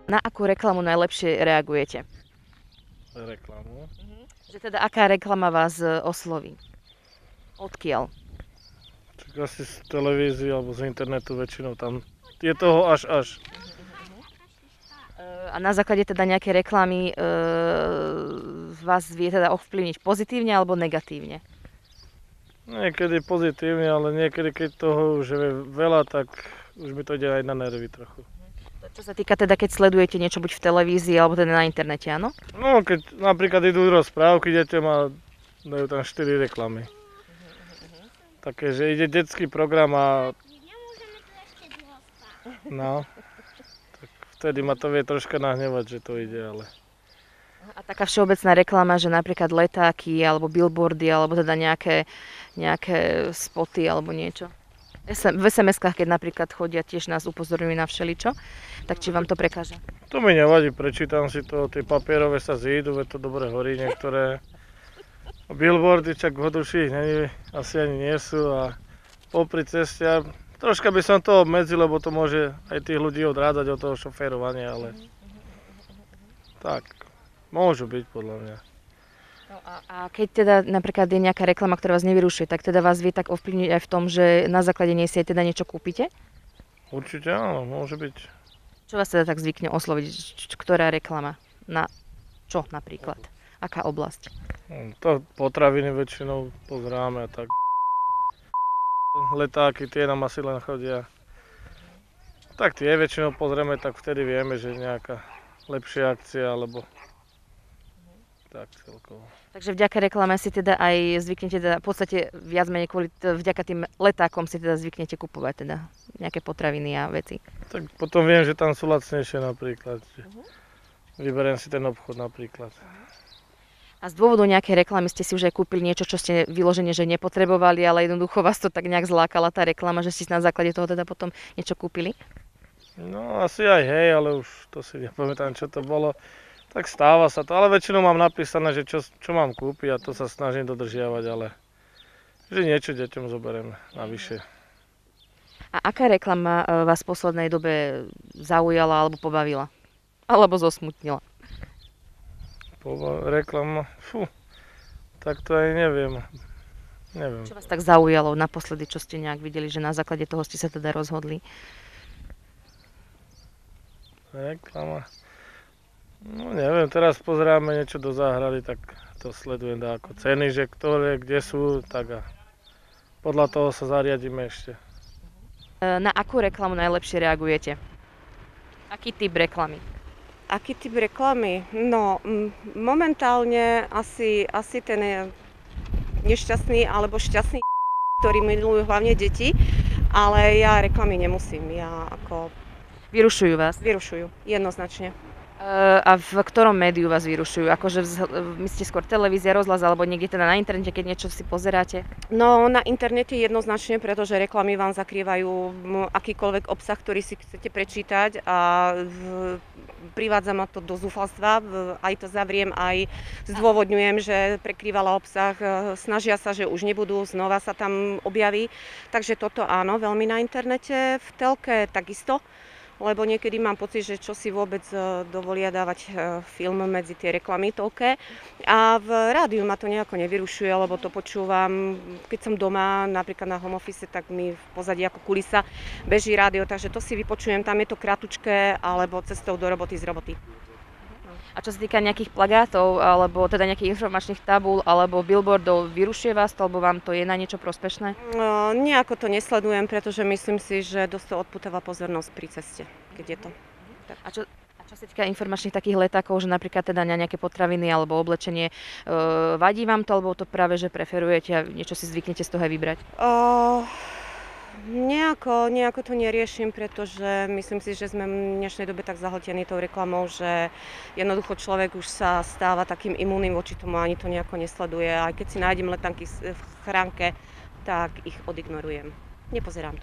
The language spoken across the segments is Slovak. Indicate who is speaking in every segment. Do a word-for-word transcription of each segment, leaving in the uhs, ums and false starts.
Speaker 1: Na akú reklamu najlepšie reagujete?
Speaker 2: Reklamu.
Speaker 1: Mhm. Že teda aká reklama vás e, osloví? Odkiaľ?
Speaker 2: Tak asi z televízie alebo z internetu väčšinou tam je toho až až.
Speaker 1: E, A na základe teda nejaké reklamy e, vás vie teda ovplyvniť pozitívne alebo negatívne?
Speaker 2: Niekedy pozitívne, ale niekedy keď toho už je veľa, tak už mi to ide aj na nervy trochu.
Speaker 1: Čo sa týka teda, keď sledujete niečo buď v televízii alebo teda na internete, áno?
Speaker 2: No keď napríklad idú rozprávky deťom a dajú tam štyri reklamy. Také, že ide detský program a no, tak vtedy ma to vie troška nahnevať, že to ide, ale
Speaker 1: A taká všeobecná reklama, že napríklad letáky alebo billboardy alebo teda nejaké, nejaké spoty alebo niečo. es em, v es em eskách, keď napríklad chodia, tiež nás upozorňujú na všeličo, tak či vám to prekáža?
Speaker 2: to mi nevadí, prečítam si to, tie papierové sa zídu, veď to dobre horí niektoré. A billboardy, čak v Hodoši není, asi ani nie sú a popri ceste, a troška by som to obmedzil, lebo to môže aj tých ľudí odrádzať od toho šoférovania, ale tak, môžu byť podľa mňa.
Speaker 1: No a, a keď teda napríklad je nejaká reklama, ktorá vás nevyrušuje, tak teda vás vie tak ovplyvniť aj v tom, že na základe nej si aj teda niečo kúpite?
Speaker 2: Určite áno, môže byť.
Speaker 1: Čo vás teda tak zvykne osloviť? Č- č- Ktorá reklama? Na čo napríklad? Aká oblasť?
Speaker 2: Hm, To potraviny väčšinou pozeráme a tak. Letáky, tie nám asi len chodia. Tak tie väčšinou pozrieme, tak vtedy vieme, že nejaká lepšia akcia, alebo tak celkovo.
Speaker 1: Takže vďaka reklame si teda aj zvyknete, teda v podstate viac menej kvôli, t- vďaka tým letákom si teda zvyknete kupovať teda nejaké potraviny a veci.
Speaker 2: Tak potom viem, že tam sú lacnejšie napríklad. Že vyberiem si ten obchod napríklad.
Speaker 1: A z dôvodu nejakej reklamy ste si už aj kúpili niečo, čo ste vyložene, že nepotrebovali, ale jednoducho vás to tak nejak zlákala tá reklama, že ste si na základe toho teda potom niečo kúpili?
Speaker 2: No asi aj hej, ale už to si nepamätám, čo to bolo. Tak stáva sa to, ale väčšinou mám napísané, že čo, čo mám kúpiť a to sa snažím dodržiavať, ale že niečo deťom zoberiem navyše.
Speaker 1: A aká reklama e, vás v poslednej dobe zaujala alebo pobavila? Alebo zosmutnila?
Speaker 2: Pova- reklama, fú, tak to aj neviem. Neviem.
Speaker 1: Čo vás tak zaujalo naposledy, čo ste nejak videli, že na základe toho ste sa teda rozhodli?
Speaker 2: Reklama. No neviem, teraz pozeráme niečo do záhrady, tak to sledujem dá ako ceny, že ktoré, kde sú, tak a podľa toho sa zariadíme ešte.
Speaker 1: E, Na akú reklamu najlepšie reagujete? Aký typ reklamy?
Speaker 3: Aký typ reklamy? No, m, momentálne asi, asi ten eh, nešťastný alebo šťastný, ktorý milujú hlavne deti, ale ja reklamy nemusím, ja ako
Speaker 1: Vyrušujú vás?
Speaker 3: vyrušujú, jednoznačne.
Speaker 1: E, A v ktorom médiu vás vyrušujú? Akože vzh- myslíte skôr televízia, rozhlas alebo niekde teda na internete, keď niečo si pozeráte?
Speaker 3: No, na internete jednoznačne, pretože reklamy vám zakrývajú m, akýkoľvek obsah, ktorý si chcete prečítať a v, privádza ma to do zúfalstva. V- Aj to zavriem, aj zdôvodňujem, že prekrývala obsah. e, Snažia sa, že už nebudú, znova sa tam objaví. Takže toto áno, veľmi na internete. V telke takisto, lebo niekedy mám pocit, že čo si vôbec e, dovolia dávať e, film medzi tie reklamy toľké. A v rádiu ma to nejako nevyrušuje, lebo to počúvam, keď som doma, napríklad na home office, tak mi v pozadí ako kulisa beží rádio, takže to si vypočujem, tam je to kratučké, alebo cestou do roboty z roboty.
Speaker 1: A čo sa týka nejakých plagátov, alebo teda nejakých informačných tabúl, alebo billboardov, vyrušuje vás to, alebo vám to je na niečo prospešné?
Speaker 3: No, nejako to nesledujem, pretože myslím si, že dosť to odputáva pozornosť pri ceste, keď je to.
Speaker 1: A čo, a čo sa týka informačných takých letákov, že napríklad teda na nejaké potraviny alebo oblečenie, e, vadí vám to, alebo to práve, že preferujete a niečo si zvyknete z toho aj vybrať?
Speaker 3: Uh, nejako, nejako to neriešim, pretože myslím si, že sme v dnešnej dobe tak zahltení tou reklamou, že jednoducho človek už sa stáva takým imúnnym voči tomu, ani to nejako nesleduje. Aj keď si nájdem letanky v chránke, tak ich odignorujem. Nepozerám to.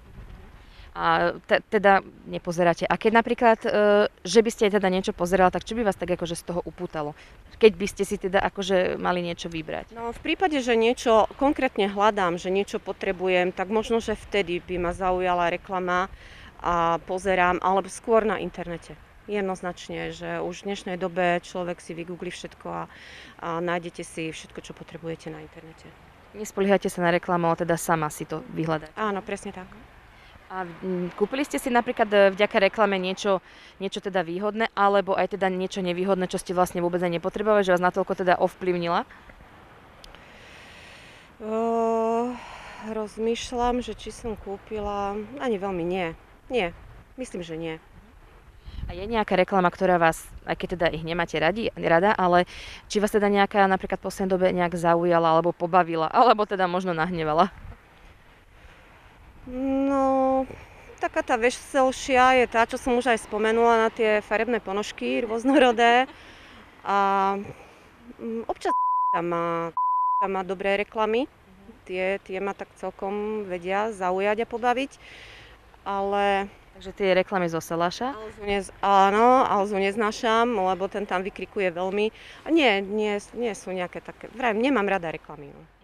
Speaker 1: A te, teda nepozeráte. A keď napríklad, e, že by ste teda niečo pozerali, tak čo by vás tak akože z toho upútalo? Keď by ste si teda akože mali niečo vybrať?
Speaker 3: No, v prípade, že niečo konkrétne hľadám, že niečo potrebujem, tak možno, že vtedy by ma zaujala reklama a pozerám, alebo skôr na internete. Jednoznačne, že už v dnešnej dobe človek si vygoogli všetko a, a nájdete si všetko, čo potrebujete na internete.
Speaker 1: Nespoliehate sa na reklamu, ale teda sama si to vyhľadáte.
Speaker 3: Áno, presne tak.
Speaker 1: A mm, kúpili ste si napríklad e, vďaka reklame niečo, niečo teda výhodné, alebo aj teda niečo nevýhodné, čo ste vlastne vôbec aj nepotrebovali, že vás natoľko teda ovplyvnila?
Speaker 3: Uh, rozmýšľam, že či som kúpila, ani veľmi nie. Nie, myslím, že nie.
Speaker 1: A je nejaká reklama, ktorá vás, aj keď teda ich nemáte radi, rada, ale či vás teda nejaká napríklad v poslednej dobe nejak zaujala, alebo pobavila, alebo teda možno nahnevala?
Speaker 3: No, taká tá veselšia je tá, čo som už aj spomenula, na tie farebné ponožky rôznorodé. A mm, občas tam má, tam má dobré reklamy. Tie, tie ma tak celkom vedia zaujať a pobaviť. Ale
Speaker 1: Takže tie reklamy zo Saláša.
Speaker 3: Alzu nez, áno, Alzu neznášam, lebo ten tam vykrikuje veľmi. A nie, nie, nie sú nejaké také, vraj, nemám rada reklamy. No.